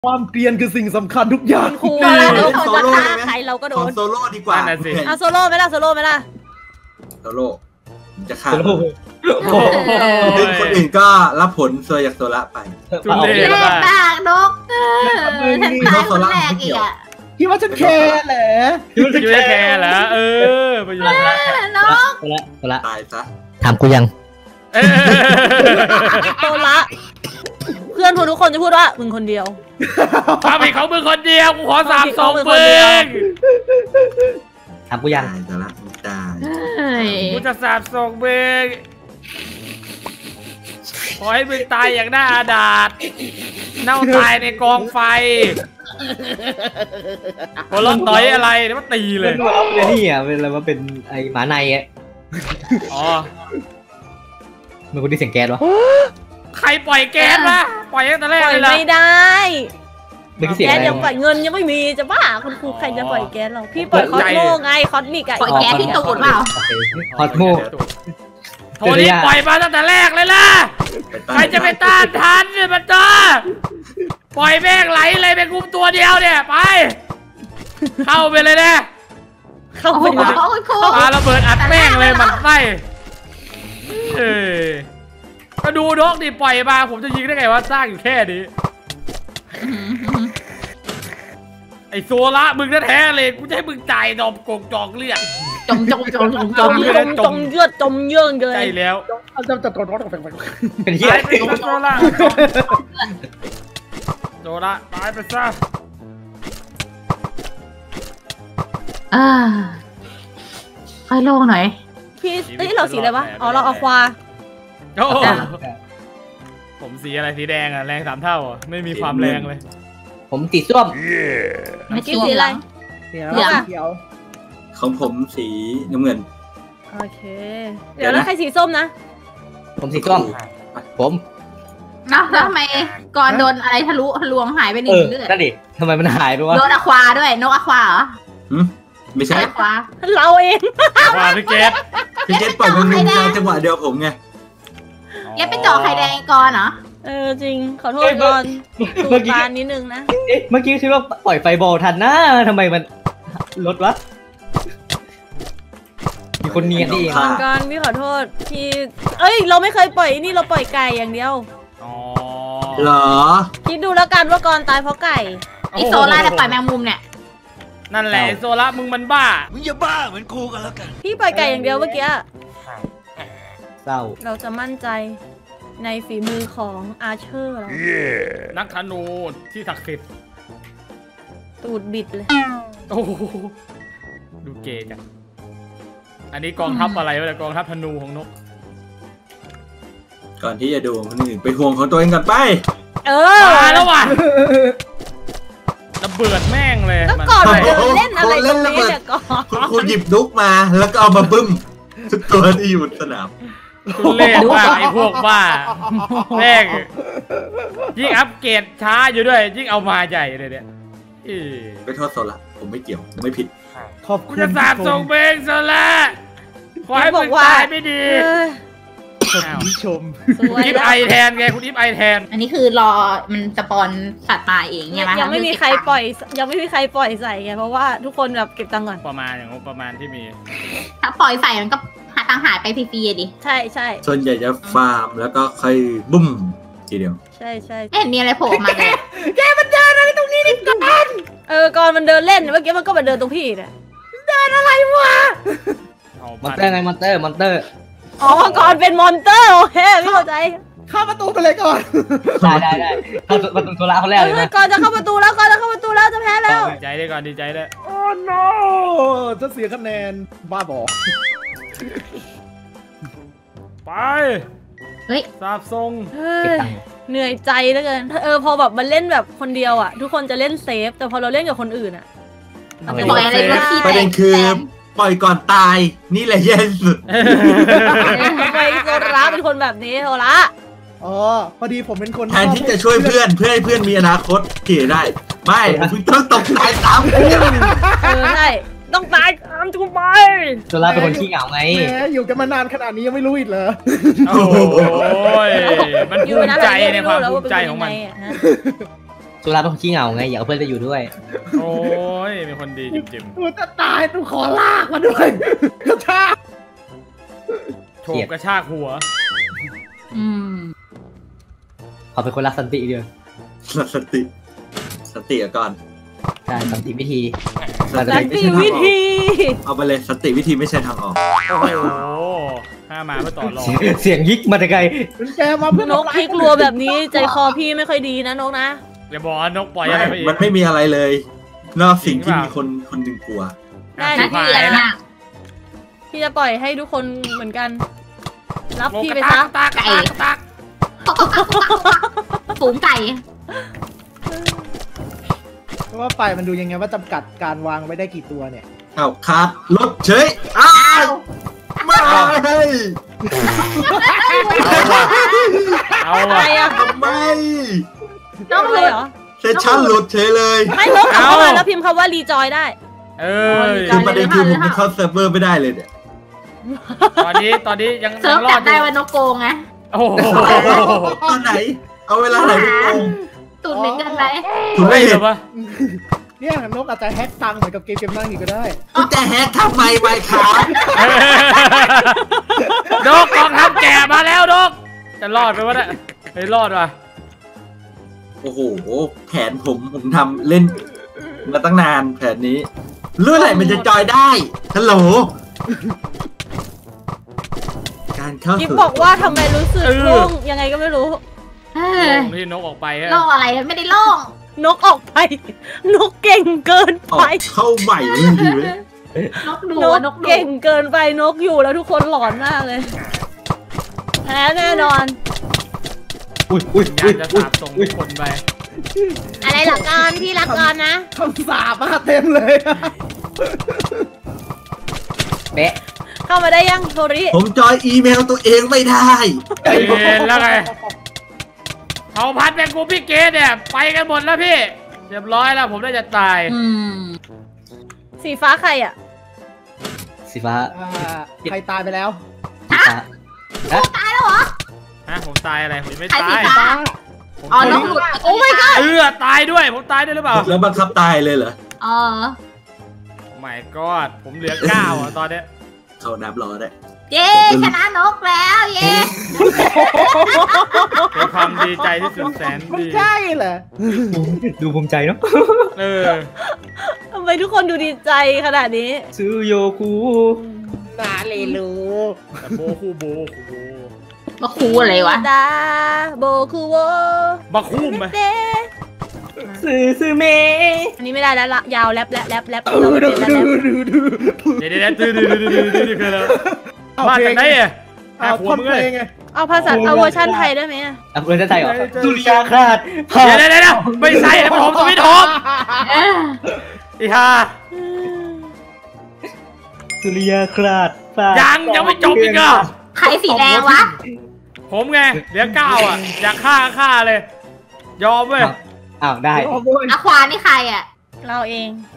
ความเกรียนคือสิ่งสำคัญทุกอย่างครูเราโซโล่ใครเราก็โดนโซโล่ดีกว่าเอาโซโล่ไหมล่ะโซโล่ไหมล่ะโซโล่จะฆ่าคนอื่นก็รับผลโซยจากโซล่าไปแรกปากนกฉันตายคนแรกอีกอ่ะคิดว่าฉันแคร์เหรอคิดว่าฉันแคร์เหรอไปอยู่นกโซล่าตายซะถามกูยังโซล่าเพื่อนทุกคนจะพูดว่ามึงคนเดียวทำให้เขามึงคนเดียวกูขอสามสองมึงถามกูยังโซล่าตายกูจะสามสองมึงขอให้มึงตายอย่างน่าอาดาดเน่าตายในกองไฟโอ้รถต่อยอะไรเนี่ยมันตีเลยเป็นนี่อ่ะเป็นอะไรว่าเป็นไอหมาในอ่ะอ๋อมันคนที่เสียงแก๊สวะใครปล่อยแก๊สวะปล่อยตั้งแต่แรกเลยล่ะไม่ได้แก๊สยังปล่อยเงินยังไม่มีจะบ้าคุณครูใครจะปล่อยแก๊สเราพี่ปล่อยคอสโมไงคอสมิกอะปล่อยแก๊สที่ตูดเปล่าคอสโมโทนี่ปล่อยมาตั้งแต่แรกเลยล่ะใครจะไปต้านทันเนี่ยมันจ้าปล่อยแม่งไหลเลยเป็นกลุ่มตัวเดียวเนี่ยไปเข้าไปเลยนะเข้าไปเลยปาระเบิดอัดแม่งเลยมันไส้ก็ดูนกดิปล่อยมาผมจะยิงได้ไงว่าสร้างอยู่แค่นี้ไอโซล่ามึงแท้ๆเลยกูจะให้มึงจ่ายดอกกงจองเลือดจมเลือดจมเยื่อเลยใช่แล้วเป็นที่ไหนโซล่าโซล่าตายไปซะค่อยโล่งหน่อยพี่เราสีอะไรวะอ๋อเราเอาควาผมสีอะไรสีแดงอะแรง3 เท่าไม่มีความแรงเลยผมสีส้มไม่กินสีอะไรเขียวของผมสีน้ำเงินโอเคเดี๋ยวแล้วใครสีส้มนะผมสีส้มผมแล้วทำไมก่อนโดนอะไรทะลุทะลวงหายไป1 เลือดนั่นดิทำไมมันหายไปวะโดนอะควาด้วยนกอะควาเหรอไม่ใช่อะควาเราเองว่าพี่เกตปล่อยมันในจังหวะเดียวผมไงแกไปเจาะไข่แดงก่อนเหรอจริงขอโทษก่อนดูตานิดนึงนะเมื่อกี้คิดว่าปล่อยไฟบอลทันนะทำไมมันลดวะมีคนเนียนดิก่อนพี่ขอโทษพี่เราไม่เคยปล่อยนี่เราปล่อยไก่อย่างเดียวเหรอคิดดูแล้วกันว่าก่อนตายเพราะไก่ไอโซล่าจะปล่อยแมงมุมเนี่ยนั่นแหละโซล่ามึงมันบ้ามึงอย่าบ้าเหมือนกูกันแล้วกันพี่ปล่อยไก่อย่างเดียวเมื่อกี้เศร้าเราจะมั่นใจในฝีมือของอาเชอร์เรานักธนูที่ศักดิ์สิทธิ์ตูดบิดเลยโอ้ดูเก๋จังอันนี้กองทัพอะไรวะกองทัพธนูของนกก่อนที่จะดูคนอื่นไปห่วงของตัวเองก่อนไปมาแล้วว่ะระเบิดแม่งเลยก็ก่อนเดินเล่นอะไรตรงนี้เนี่ยก่อนคุณหยิบนุกมาแล้วก็เอามาบึ้มทุกตัวที่อยู่สนามคุณเล่นว่าไอ้พวกบ้าแม่งยิ่งอัปเกรดช้าอยู่ด้วยยิ่งเอามาใหญ่เลยเนี่ยไปโทษโซล่าผมไม่เกี่ยวไม่ผิดขอบคุณจะสาบส่งเบงโซล่าขอให้มึงตายไม่ดีคุณชมคุณอิฟไอแทนไงคุณอิฟไอแทนอันนี้คือรอมันสปอนสัตว์ตายเองไงยังไม่มีใครปล่อยใส่ไงเพราะว่าทุกคนแบบเก็บตังค์ก่อนประมาณอย่างประมาณที่มีถ้าปล่อยใส่มันก็หาตังค์หายไปฟรีๆดิใช่ส่วนใหญ่จะฟาร์มแล้วก็ค่อยบุ้มทีเดียวใช่ไม่เห็นมีอะไรโผล่มาเลยแกมันเดินอะไรตรงนี้ดิก่อนก่อนมันเดินเล่นเมื่อกี้มันก็มาเดินตรงพี่เนี่ยเดินอะไรวะมอนเตอร์ไงมอนเตอร์อ๋อก่อนเป็นมอนเตอร์โอเคไม่เข้าใจเข้าประตูไปเลยก่อนได้เข้าประตูโซล่าเขาแล้วเลยก่อนจะเข้าประตูแล้วจะแพ้แล้วดีใจได้ก่อนดีใจได้โอ้ no จะเสียคะแนนบ้าบอไปทราบทรงเหนื่อยใจเหลือเกินพอแบบมันเล่นแบบคนเดียวอ่ะทุกคนจะเล่นเซฟแต่พอเราเล่นกับคนอื่นอ่ะปล่อยอะไรก็ขี้ประเด็นคือปล่อยก่อนตายนี่แหละแย่สุดทำไมโซล่าเป็นคนแบบนี้โซล่าพอดีผมเป็นคนแทนที่จะช่วยเพื่อนให้เพื่อนมีอนาคตเก๋ได้ไม่คุณต้องตกตายซ้ำใช่ต้องตายตามกูไปโซล่าเป็นคนขี้เหงาไงอยู่กันมานานขนาดนี้ยังไม่รู้อีกเหรอโอ้ยมันภูมิใจในความภูมิใจของมันตุลาเป็นคนขี้เหงาไงอยากเอาเพื่อนไปอยู่ด้วยโอ้ยเป็นคนดีจิมตัวจะตายต้องขอลากมาด้วยกระชากๆโฉบกระชากหัวขอเป็นคนรักสันติเดียวสติก่อนใช่สันติวิธีสันติวิธีเอาไปเลยสติวิธีไม่ใช่ทางออกโอ้โหห้ามาเพื่อต่อรองเสียงยิกมาแต่ไกลแกมาเพื่อนกพลิกรัวแบบนี้ใจคอพี่ไม่ค่อยดีนะนกนะอย่าบอกว่านกปล่อยอะไรไปอีกมันไม่มีอะไรเลย นอกสิ่งที่มีคนหนึ่งกลัวได้ชิบหายแล้วพี่จะปล่อยให้ทุกคนเหมือนกัน รับลงพี่กไประตัซะกตักตักฝูงไก่เพราะว่าไปมันดูยังไงว่าจำกัดการวางไว้ได้กี่ตัวเนี่ยเอาขาดรถเฉยอ้าวไม่เอาอะไรว่ะอ่ะทำไมนกเลยเหรอเซสชั่นหลุดเฉยเลยให้นกเข้ามาแล้วพิมพ์คำว่ารีจอยได้เออคือประเด็นคือผมเข้าเซิร์ฟเวอร์ไม่ได้เลยเนี่ยตอนนี้ยังเซิร์ฟรอจัดบอได้ยู่ว่านกโกงไงโอ้โหตอนไหน เอาเวลาไหนไปโกงตุ่นเหมือนกันไหมคุณไม่เหเห็รนอวะเนี่ยนกอาจจะแฮกตังค์เหมือนกับเกมนั่งอีกก็ได้คุณจะแฮกทำไมไมครับนกกองทัพแก่มาแล้วนกจะรอดไหมวะเนี่ยไม่รอดว่ะโอ้โหแผนผมทำเล่นมาตั้งนานแผนนี้เรื่องอะไรมันจะจอยได้ฮัลโหลการเข้ากิ๊บสู่บอกว่าทำไมรู้สึกโล่งยังไงก็ไม่รู้เออที่นกออกไปฮะโล่งอะไรไม่ได้โล่งนกออกไป นกเก่งเกินออไปกเข้าใหม่เลยดีไหมนกดูนกนกดูเก่งเกินไปนกอยู่แล้วทุกคนหลอนมากเลยแพ้แน่นอนอุ้ยอยากจะสาบส่งทุกคนไปอะไรหลักการพี่รักกันนะคำสาบมาเต็มเลยเป๊ะเข้ามาได้ยังโทริผมจอยอีเมลตัวเองไม่ได้เห็นแล้วไงเขาพัดเป็นกูพี่เกดเนี่ยไปกันหมดแล้วพี่เรียบร้อยแล้วผมน่าจะตายสีฟ้าใครอ่ะสีฟ้าใครตายไปแล้วสีฟ้าตายแล้วเหรอฮะผมตายอะไรผมไม่ใครตาสียฟ้าผมอ๋อนกหลุดโอ้ my god ตายด้วยผมตายด้วยหรือเปล่าแล้วบังคับตายเลยเหรออ๋อไม่ก็ผมเหลือ9อ่ะตอนเนี้ยเขานับรอได้เย้ชนะนกแล้วเย้เป็นความดีใจที่สุดแสนมันดีใช่เหรอดูภูมิใจเนาะเออทำไมทุกคนดูดีใจขนาดนี้ซูโยคุนาเลลูแต่โบคูโบคูโบมาคูอะไรวะดาโบคูโวบักคุ้มไหมเดซูเมะอันนี้ไม่ได้แล้วละยาวแรปแรปแรปแรปดูเราดูเป็นแล้วดูดูดูเดี๋ยวตื้อคือแล้วมาจากไหนอ่ะหัวท่อนมึงเพเลลยงไงเอาภาษาเอาเวอร์ชันไทยได้ไหมอะอ่ะเพื่อนจะไทยเหรอสุริยาคราดเดี๋ยวไม่ใช่นะผมสวิตโฮมเอออีห่าสุริยาคราดยังไม่จบอีกอ่ะใครสีแดงวะผมไงเหลือ9อ่ะอยากฆ่าเลย ยอมเว้ยอ้าวได้อะควานี่ใครอ่ะเราเอง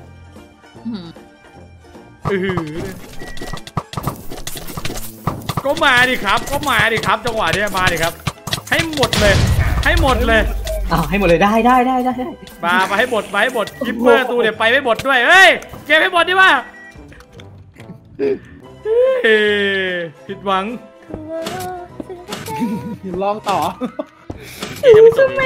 ก็มาดิครับจังหวะนี้มาดิครับ ให้หมดเลยอ้าวให้หมดเลยได้มาให้หมดกิปเปอร์ตูเนี่ยไปไม่หมดด้วยเฮ้ยเก็บให้หมดดิว่าผิดหวังลองต่อยังไม่จบเลย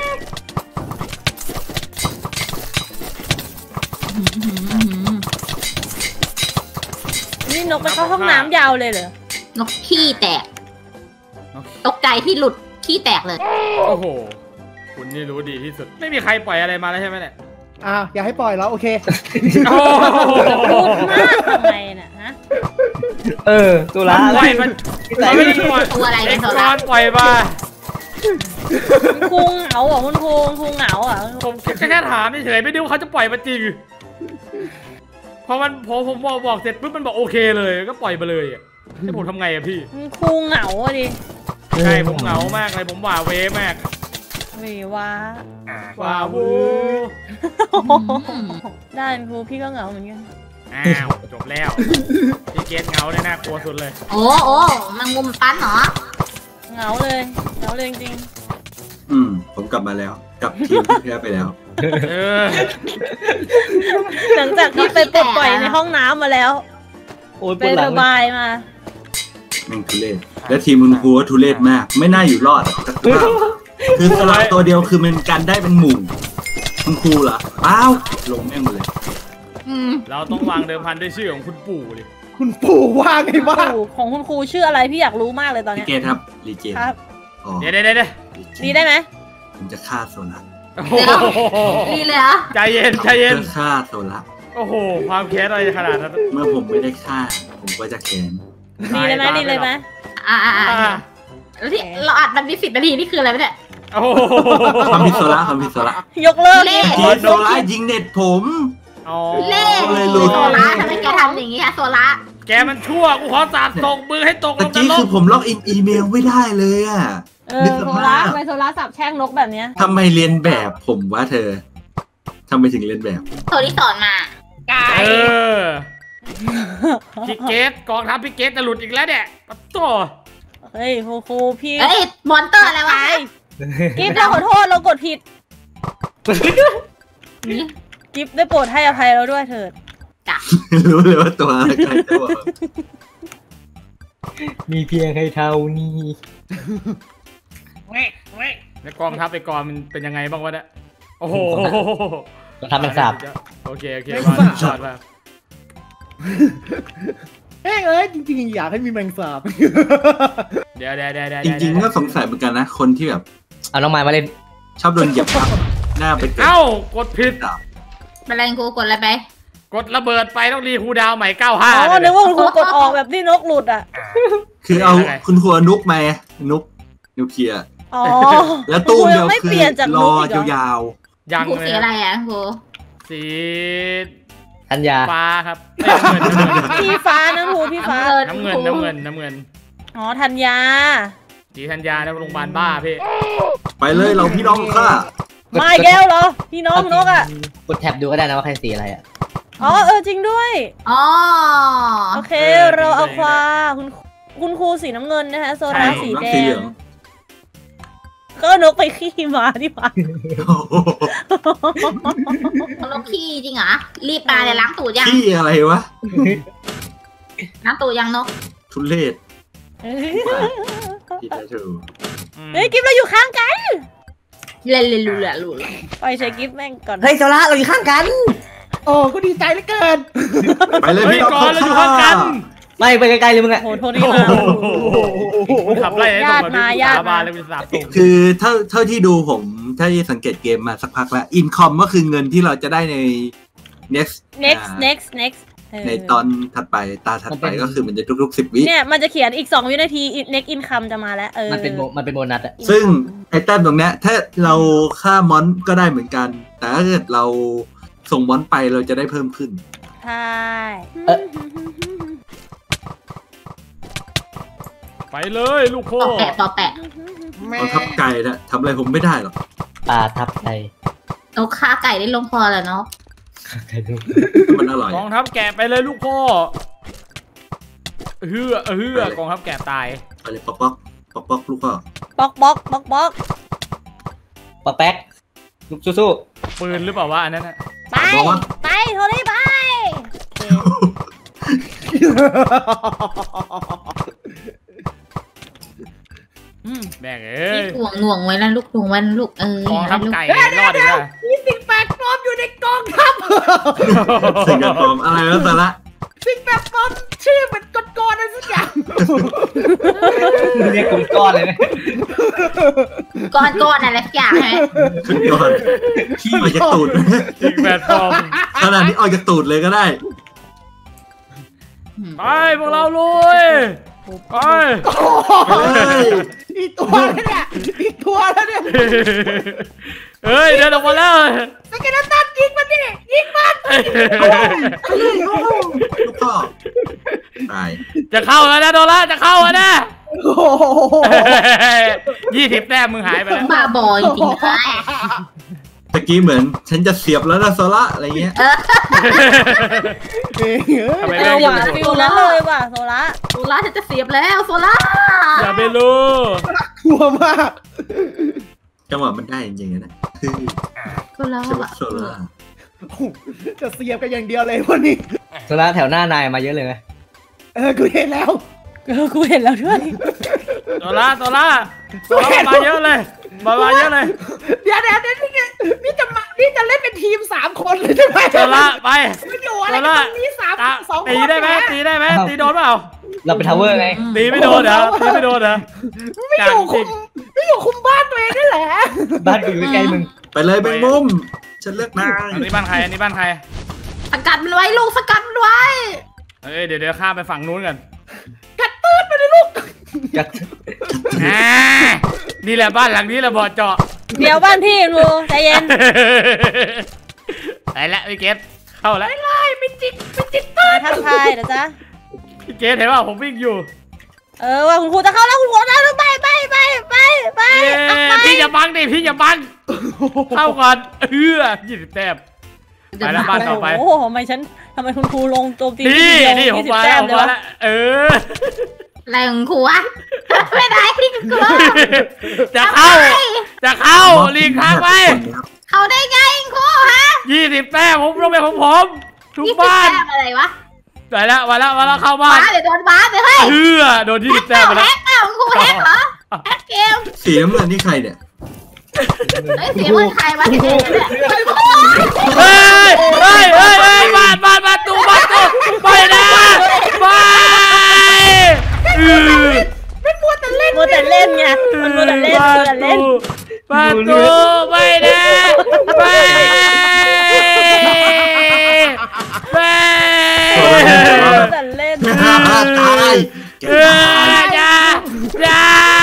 นี่นกไปเข้าห้องน้ำยาวเลยเหรอนกขี้แตก ตกใจที่หลุดขี้แตกเลยโอ้โหคุณนี่รู้ดีที่สุดไม่มีใครปล่อยอะไรมาแล้วใช่ไหมเนี่ยอย่าให้ปล่อยแล้วโอเคโอ้พูดมากทำไมน่ะฮะตุลาปล่อยมันไม่ได้ปล่อยตัวอะไรเอ็เนี่กยซ์ตร้าปล่อยมาคุณครูเหงาเหรอคุณครูเหงาเหรอผมแค่ถามเฉยๆไม่รู้เขาจะปล่อยมาจริงพอผมบอกเสร็จปุ๊บมันบอกโอเคเลยก็ปล่อยมาเลยอ่ะให้ผมทำไงอะพี่คุณครูเหงาอ่ะดิใช่ผมเหงามากเลยผมหว่าเวมากเวว้าว้าวได้คุณครูพี่ก็เหงาเหมือนกันอ้าวจบแล้วพี่เกตเหงาเนี่ยน่ากลัวสุดเลยโอ้มังมุมปั้นเหรอเหงาเลยจริงผมกลับมาแล้วกับทีมที่แพ้ไปแล้วเออหลังจากที่ไปปลดปล่อยในห้องน้ำมาแล้วโอ้ยปไปวดหลัระงบายมาแม่งทุเรศและทีมคุณครูก็ทุเรศมาก ไม่น่าอยู่รอดอะคือสลับตัวเดียวคือมันกันได้เป็นหมู่คุณครูเหรออ้าวลงแม่งหมดเลยเราต้องวางเดิมพันด้วยชื่อของคุณปู่ดิคุณปู่ว่าไงบ้างของคุณครูชื่ออะไรพี่อยากรู้มากเลยตอนพี่เนี้ยเกตครับรีเจนครับอ๋อเดี๋ยวดีได้ไหมผมจะฆ่าโซล่าโอ้โหดีเลยเหรอใจเย็นใจเย็นเพื่อฆ่าโซล่าโอ้โหความแค้นอะไรขนาดนั้นเมื่อผมไม่ได้ฆ่า ผมก็จะแค้นดีเลยไหมดีเลยไหมอ่าอ่าแล้วที่เราอัดมันมี10 นาทีนี่คืออะไรไม่ได้โอ้โหความผิดโซล่าความผิดโซล่ายกเลิกเล่เกตโซล่ายิงเน็ตผมอ๋อเล่เลยหลุดโซล่าทำไมแกทำอย่างนี้อะโซล่าแกมันชั่วกูขอสาบตกมือให้ตกลตะงนกี้รคืกอผมล็อกอินอีเมลไม่ได้เลยอ่ะ นึกสโซภาพล่าทำไมโซล่าสับแช่งนกแบบเนี้ยทำไมเรียนแบบผมวะเธอทำไมถึงเรียนแบบโซที่สอนมาเออพี่เกตกองทัพพี่เกตจะหลุดอีกแล้วเนี่ยปะโตเฮ้ยครูพี่เอ้ยมอนเตอร์อะไรวะกิฟต์เราขอโทษเรากดผิดนี่กิฟต์ได้โปรดให้อภัยเราด้วยเถิดรู้เลยว่าตัวอะไรใครตัวมีเพียงให้เท่านี้แล้วกองทัพไปกองมันเป็นยังไงบ้างวะเนี่ยโอ้โหเราทำเป็นสาบโอเคมาจอดมาเอ้ยจริงๆอยากให้มีแมงสาบเดี๋ยวจริงๆก็สงสัยเหมือนกันนะ คนที่แบบเอาน้องไม้มาเล่นชอบโดนเหยียบทับหน้าไปเกิดเอ้ากดผิดเป็นไรกูกดอะไรไปกดระเบิดไปต้องรีคูลดาวน์ใหม่อ๋อ 95 นึกว่าคุณครูกดออกแบบที่นกหลุดอ่ะคือเอาคุณครูนุกมานุกนิวเคลียร์อ๋อแล้วตู้เดียวไม่คืเปลี่ยนจากรนอกอีกเหรอยาวยังกูเลสียอะไรอ่ะกูสีธัญญาฟ้าครับเอ้ยน้ำเงินพี่ฟ้านะครูพี่ฟ้าน้ำเงินอ๋อธัญญาสีธัญญาแล้วโรงพยาบาลบ้าพี่ๆไปเลยเราพี่น้องค่ะมาอีกแล้วเหรอ พี่น้องนกอ่ะกดแท็บดูก็ได้นะว่าใครสีอะไรอ่ะอ๋อจริงด้วยอ๋อโอเค เราเอาควาคุณครูสีน้ำเงินนะคะโซล่าสีแดสีเหลืงองก็นกไปขี้มาที่ฟ้านกขี้จริงเหรอ รีบมาเลยล้างตูดยังขี้อะไรวะล้างตูดยังนกทุเรศที่แท้ถูกเฮ้ยกิฟต์เราอยู่ข้างกันเล่นรู้แหละปล่อยใช้กิฟต์แม่งก่อนเฮ้ยโซล่าเราอยู่ข้างกันโอ้ก็ดีใจเหลือเกินไปเลยเฮ้ยพี่น้องก่อนเราอยู่ข้างกันไม่ไปไกลๆเลยมึงอะโหโทษนี่มาขับไล่ให้ญาติมาญาติบามาเลยเป็นสาบส่งคือเท่าที่ดูผมถ้าที่สังเกตเกมมาสักพักแล้วอินคอมก็คือเงินที่เราจะได้ใน next next ในตอนถัดไปตาถัดไปก็คือมันจะทุกๆ10 วิเนี่ยมันจะเขียนอีก2 วินาที next income จะมาแล้วมันเป็นโบนัสอะซึ่งไอ้แต้มตรงเนี้ยถ้าเราฆ่ามอนก็ได้เหมือนกัน แต่ถ้าเกิดเราส่งมอนไปเราจะได้เพิ่มขึ้นใช่ไปเลยลูกพ่อปอแปะเอาทับไก่นะทำอะไรผมไม่ได้หรอกปลาทับไก่นกฆ่าไก่ได้ลงคอแล้วเนาะไก่ลูกมันอร่อยกองทัพแกะไปเลยลูกพ่อเฮือกองทัพแกะตายไปเลยป๊อกลูกพ่อบล็อกปลาแป๊กลูกสู้ปืนหรือเปล่าวะอันนั้นนะไปโทนี่ไปแม่งเอ้ยหน่วงไว้นะลูกหน่วงไว้นะลูกกองทัพไก่รอดอีกแล้วมีสิ่งแปลกปลอมอยู่ในกองทัพสิ่งกระปอมอะไรแล้วสาระสิ่งแปลกปลอมชื่อเหมือนกอนอะไรสักอย่างๆเรียกกลุ่มก้อนเลยนะก้อนอะไรสักอย่างใช่ไหมขึ้นก่อนขี้ออกจากตูดสิ่งแปลกปลอมขนาดนี้ออกจากตูดเลยก็ได้ไปพวกเราลุยไปเฮ้ยอีกตัวแล้วเนี่ยอีกตัวแล้วเนี่ยเฮ้ยเดินออกมาแล้วสเกเลตันยิงมันดิยิงมันลูกพ่อตายจะเข้าแล้วนะโดล่าจะเข้าแล้วนะโอ้โห 20 แต้มมึงหายไปแล้วบ้าบอจริงๆเลยตะกี้เหมือนฉันจะเสียบแล้วนะโซล่าอะไรเงี้ยทำไมเอแม่องอยู่ว่ะบนฟิลนั้นเลยว่ะโซล่าโซล่าจะเสียบแล้วโซล่าอย่าไปรู้กลัวมากจังหวะมันได้จริงๆนะคือกูแล้วใช่ไหมอะโซล่าจะเสียบกันอย่างเดียวเลยวันนี้โซล่าแถวหน้านายมาเยอะเลยไหมกูเห็นแล้วกูเห็นแล้วด้วยโซล่ามาเยอะเลยมาเยอะเลยเดี๋ยวนี่จะเล่นเป็นทีม3 คนเลยใช่ไหมโซล่าไปมันอยู่อะไรกันตรงนี้2 คนตีได้ไหมตีโดนเปล่าเราเป็นทาวเวอร์ไงตีไม่โดนเหรอไม่อยู่คุมบ้านตัวเองนี่แหละบ้านกูอยู่ใกล้ๆมึงไปเลยแบงมุมฉันเลือกนายอันนี้บ้านใครสกัดมันไว้ลูกสกัดมันไว้เดี๋ยวข้ามไปฝั่งนู้นกันกัดตืดไปเลยลูกนี่แหละบ้านหลังนี้แหละบ่อเจาะเดี๋ยวบ้านพี่ดูใจเย็นไปละพี่เกตเข้าแล้วไม่จิกมาทักทายเดี๋ยวจ้ะพี่เกตเห็นว่าผมวิ่งอยู่ว่าคุณครูจะเข้าแล้วคุณครูจะไปพี่อย่าบังดิพี่อย่าบังเข้าก่อน20 แต้มไปแล้วบ้านต่อไปโอ้โหทำไมคุณครูลงโจมตีนี่ผมมาแล้วแรงครูอะไม่ได้ที่กูจะเข้าลีกทางไปเขาได้ไงครูฮะ 20 แต้มผมต้องเป็นของผมทุกบ้านอะไรวะไปแล้วมาแล้วเข้าบ้านเดี๋ยวโดนบ้าไปเฮ้ยโดน20 แต้มไปแล้วแฮกครูแฮกเหรอแฮกเกมสีน้ำเงินนี่ใครเนี่ยเฮ้ยเสียงมันใครวะเสียงเนี่ยเฮ้ยบ้านตู้ไปนะไปมันมัวแต่เล่นไงมันมัวแต่เล่นบ้านตู้ไปนะไปแต่เล่นตายอย่า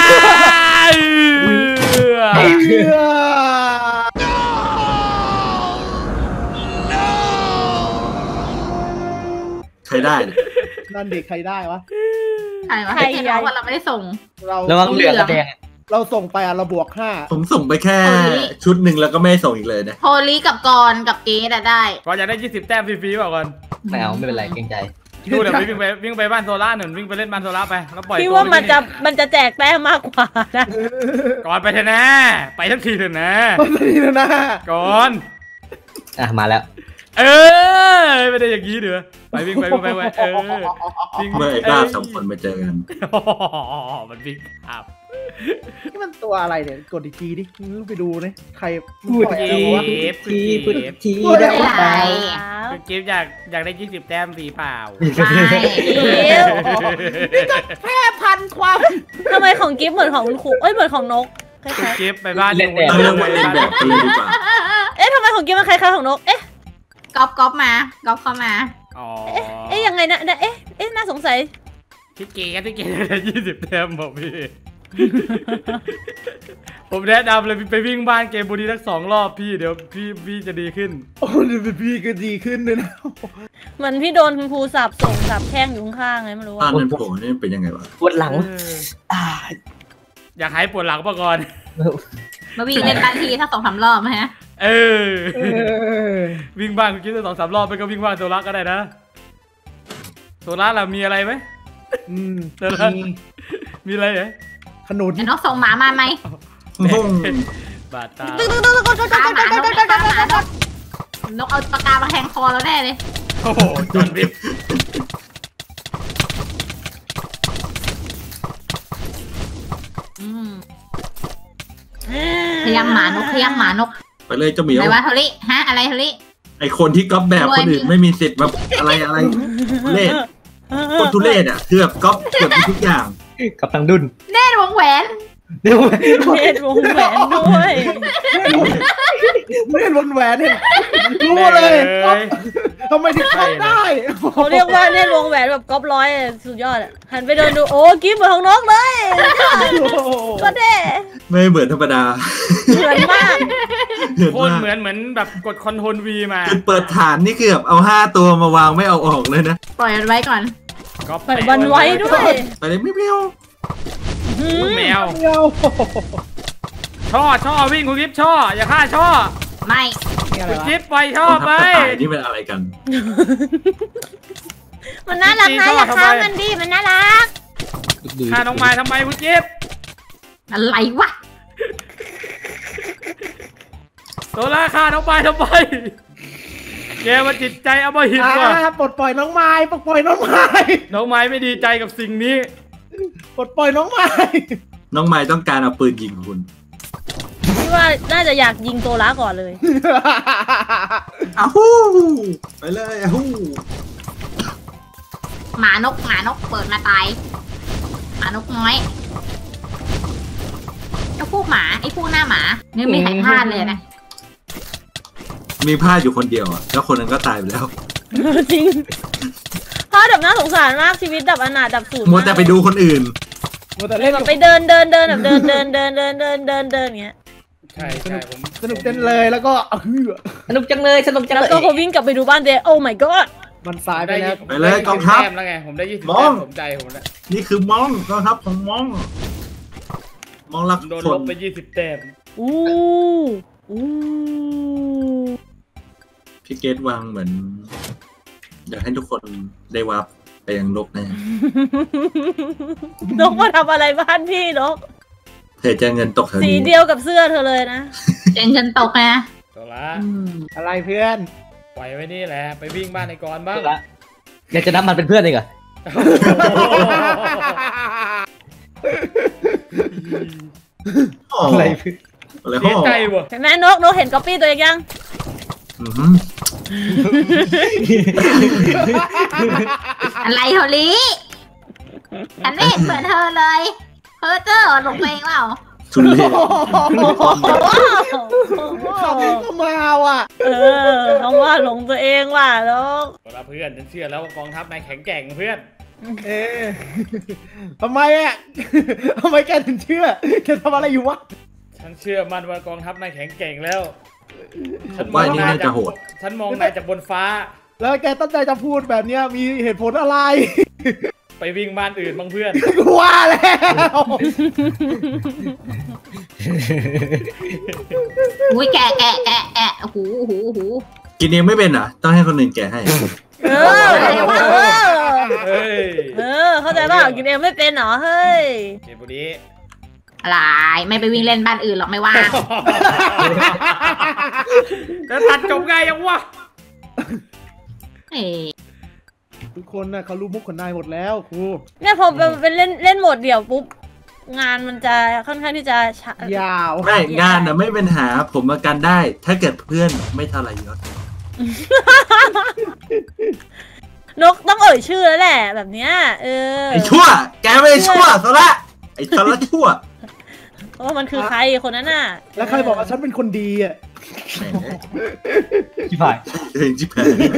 ใครได้นั่นเด็กใครได้วะใครวะใครเราว่าเราไม่ได้ส่งระวังเหลืองกับแดงเราส่งไปเราบวกผมส่งไปแค่ชุดหนึ่งแล้วก็ไม่ส่งอีกเลยนะโพลีกับกรกับเกดได้ก่อนอยากได้20 แต้มฟรีๆเปล่าก่อนไม่เอาไม่เป็นไรเกรงใจดูเดี๋ยววิ่งไปบ้านโซล่าหนึ่งวิ่งไปเล่นบ้านโซล่าไปแล้วปล่อยพี่ว่ามันจะแจกแต้มมากกว่านะก่อนไปเถอะนะไปทั้งทีเถอะนะนี่นะก่อนมาแล้วไม่ได้อย่างนี้เด้อไปวิ่งไปวิ่งเมื่อไอ้บ้า2 คนมาเจอกันมันวิ่งครับนี่มันตัวอะไรเนี่ยกดอีกทีดิไปดูนะใครพูดทีได้ไหมคุณกิฟต์อยากได้20 แต้มฟรีเปล่านี่ก็แพร่พันความทำไมของกิฟต์เหมือนของคุณครูเหมือนของนกคคุณล้ายกิฟต์ไปบ้านเรื่องวันเล่นแบบกันเลยดีกว่าทำไมของกิฟต์มันคล้ายๆของนกก๊อปมาก๊อปเข้ามายังไงนะน่าสงสัยพี่เก๋ได้20 แต้มบอกพี่ ผมแนะนำเลยไปวิ่งบ้านเกมบุรีทั้ง2 รอบพี่เดี๋ยวพี่จะดีขึ้นโอ้พี่ก็ดีขึ้นเลยนะมันพี่โดนคุณครูสับแข้งอยู่ข้างๆไงไม่รู้บ้านนั้นโผล่นี่เป็นยังไงวะปวดหลังอยากหายปวดหลังปะก่อนมาวิ่งเล่นบ้านทีถ้า2-3 รอบฮะวิ่งบ้านคุณคิดว่า2-3 รอบไปก็วิ่งบ้านโซล่าก็ได้นะโซล่าเรามีอะไรไหมโซล่ามีอะไรเหรอขนุนนกส่งหมามาไหมบาตานกเอาปากกามาแทงคอแล้วแน่เลยโอ้โหจนบิ๊กพยายามหมานกไปเลยเจ้าเหมียวอะไรวะเทลิฮะอะไรเทลิไอคนที่ก๊อปแบบคนอื่นไม่มีสิทธิ์มาอะไรเล่นคนทุเรศอ่ะคือแบบก๊อปเกือบทุกอย่างกับทางดุนเน่วงแหวนเนตวงแหวนด้วยไม่ได้วนแหวนเนี่ยรู้เลยทำไมถึงทำได้เขาเรียกว่าเนตวงแหวนแบบก๊อปร้อยสุดยอดอ่ะหันไปเดินดูโอ้กิฟต์เหมือนของนกเลยก็เด้ไม่เหมือนธรรมดาเหมือนมากโคตรเหมือนแบบกดคอนโทรล V มาเปิดฐานนี่คือแบบเอา5 ตัวมาวางไม่เอาออกเลยนะปล่อยมันไว้ก่อนปล่อยมันไว้ด้วยไปเลยไม่เบี้ยวแมวช่อวิ่งคุณกิฟต์ช่ออย่าฆ่าช่อไม่คุณกิฟต์ปล่อยช่อไปนี่เป็นอะไรกันมันน่ารักนะอย่าฆ่ามันดิมันน่ารักฆ่าน้องไม้ทำไมคุณกิฟต์อะไรวะโซล่าฆ่าน้องไม้ทำไมแกมันจิตใจเอามาหินว่ะปลดปล่อยน้องไม้ปลดปล่อยน้องไม้น้องไม้ไม่ดีใจกับสิ่งนี้ปลดปล่อยน้องไม้น้องไม้ต้องการเอาปืนยิงคุณพี่ว่าน่าจะอยากยิงโซล่าก่อนเลยอ้าวฮู้ไปเลยอ้าวฮู้หมานกเปิดมาตายหมานกน้อยเจ้าพวกหมาไอ้พวกหน้าหมาเนี่ยไม่ใครพลาดเลยนะมีพลาดอยู่คนเดียวอ่ะแล้วคนนั้นก็ตายไปแล้วจริงพ่อดับน่าสงสารมากชีวิตดับอนาถดับสูญมัวแต่ไปดูคนอื่นมัวแต่เล่นแบบไปเดินแบบเดินเงี้ยใช่ผมสนุกเต้นเลยแล้วก็ฮือสนุกจังเลยแล้วก็วิ่งกลับไปดูบ้านเดย์โอ้ my god มันสายไปแล้วไปเลยกองทัพแต้มแล้วไงผมได้20 มองแต้มสมใจผมแล้วนี่คือมองกองทัพของมองรักโดนคลนบไป20 แต้มอู้พี่เกตวางเหมือน อยากให้ทุกคนได้วาร์ปไปยังโลกแน่นกมาทำอะไรบ้านพี่นกเธอจะเงินตกแถวสีนี้เดียวกับเสื้อเธอเลยนะเจนฉันตกนะโซล่าอะไรเพื่อนปล่อยไว้นี่แหละไปวิ่งบ้านในกรบ้างละอยากจะนับมันเป็นเพื่อนเลยเหรอ อะไรเพื่อนอะไรเสียใจพ่อว่ะเห็นไหมนกเห็นก๊อปปี้ตัวเองยังอื้อหืออะไรโฮลิฉันไม่เห็นเหมือนเธอเลยเพ้อเจ้อลงเพลงเปล่าทุเรศเขาก็มาว่ะน้องว่าหลงตัวเองว่ะนกโซล่าเพื่อนฉันเชื่อแล้วว่ากองทัพนายแข็งแกร่งเพื่อนเอ๊ะทำไมอ่ะทำไมแกถึงเชื่อแกทำอะไรอยู่วะฉันเชื่อมันว่ากองทัพนายแข็งแกร่งแล้วว่านี่น่าจะโหดฉันมองนายจากบนฟ้าแล้วแกตั้งใจจะพูดแบบเนี้ยมีเหตุผลอะไรไปวิ่งบ้านอื่นบ้างเพื่อนกูว่าแล้วอุ้ยแกะหูกินเองไม่เป็นเหรอต้องให้คนอื่นแกะให้เฮ้ยเข้าใจป่ะกินเองไม่เป็นเหรอเฮ้ยเกมบุรีอะไรไม่ไปวิ่งเล่นบ้านอื่นหรอกไม่ว่างแล้วตัดจบไงยังวะเอ้ยทุกคนน่ะเขารู้มุกของนายหมดแล้วครูเนี่ยพอเป็นเล่นโหมดเดี่ยวปุ๊บงานมันจะค่อนข้างที่จะช้ายาวไม่งานน่ะไม่เป็นปัญหาผมมากันได้ ถ้าเกิดเพื่อนไม่เท่าไหร่ยศนกต้องเอ่ยชื่อแล้วแหละแบบเนี้ยไอ้ชั่ว แกไม่ได้ชั่วซะละไอ้ซะละชั่วเพราะว่ามันคือใครคนนั้นน่ะแล้วใครบอกว่าฉันเป็นคนดีอ่ะแหมชิบหายเองจิบแผล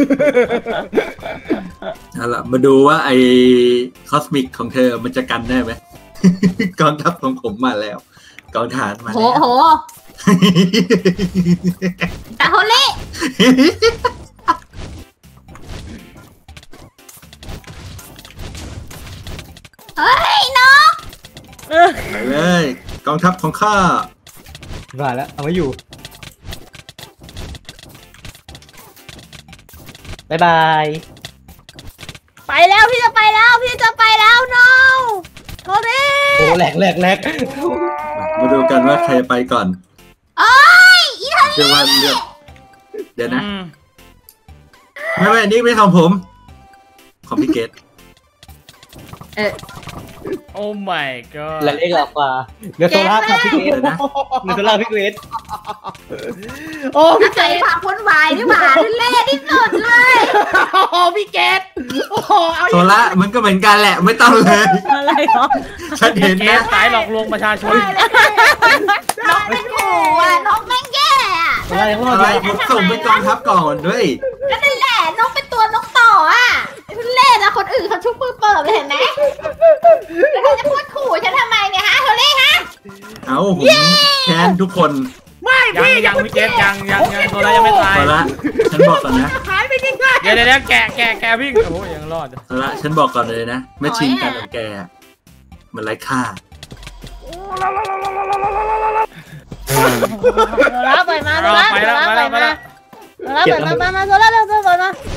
เอาล่ะมาดูว่าไอ้คอสมิกของเธอมันจะกันได้ไหม กองทัพของผมมาแล้ว กองทหารมาโหแล้วโหแต่โฮลิเฮ้ยน้องไปเลย กองทัพของข้าชิบหายแล้วเอาไว้อยู่บายบายไปแล้วพี่จะไปแล้วน้องโทษดิโอ้แหลกมาดูกันว่าใครไปก่อนโอ้ยอีเธอเชื่อว่าเลือกเดี๋ยวนะ ไม่นี่ไม่ของผม ของพี่เกตโอ้ my god แหลกเล็กออกมาเรือโซล่าครับพี่เกรซเดี๋ยวนะเรือโซล่าพี่เกรซโอ้ถ้าใจความวุ่นวายนี่หว่าทุเล่ที่สุดเลยพี่เกตโอ้เอาโซล่ามันก็เหมือนกันแหละ ไม่ต้องเลยอะไรเหรอฉันเห็นเกนะมสายหลอกลวงประชาชนน้องเป็นขู่อ่ะน้องแม่งแย่อะอะไรพวกอะเราไรผมส่งไปกองทัพก่อนด้วยก็นั่นแหละน้องเป็นตัวนกต่ออ่ะทุเล่นะคนอื่นเขาชุบมือเปิดเลยเห็นไหมแล้วเขาจะพูดขู่ฉันทำไมเนี่ยฮะโฮเล่ฮะเอาผมแค้นทุกคนยังพี่เกตยังโซล่ายังไม่ตายโซล่าฉันบอกก่อนนะหายไปจริงๆเดี๋ยวแกวิ่งโอ้ยยังรอดโซล่าฉันบอกก่อนเลยนะแม่ชิงกันของแกมันไร้ค่าโซล่าไปมาโซล่าไปแล้วมาโซล่าไปมาโซล่าเร็วไป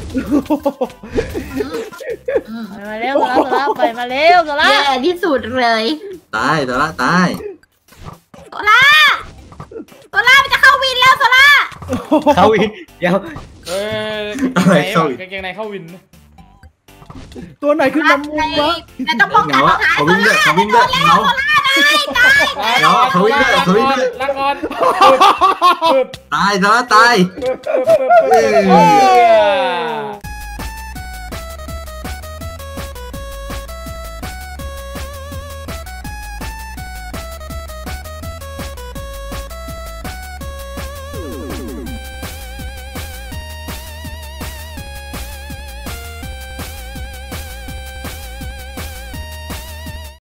มาเร็วโซล่าไปมาเร็วโซล่าแย่ที่สุดเลยตายโซล่าตายโซล่ามันจะเข้าวินแล้วโซล่าเข้าวินเดี๋ยวอะไรเข้าวินกางเกงในเข้าวินตัวไหนคือน้ำมูกวะแต่ต้องป้องเหกันงารออะงเท้าเขาวิ่งด้วยเขาวิ่งด้วยเหงา เดี๋ยวเขาวิ่งด้วยเขาวิ่งด้วยลากก่อนตายแล้วตายปึ๊บ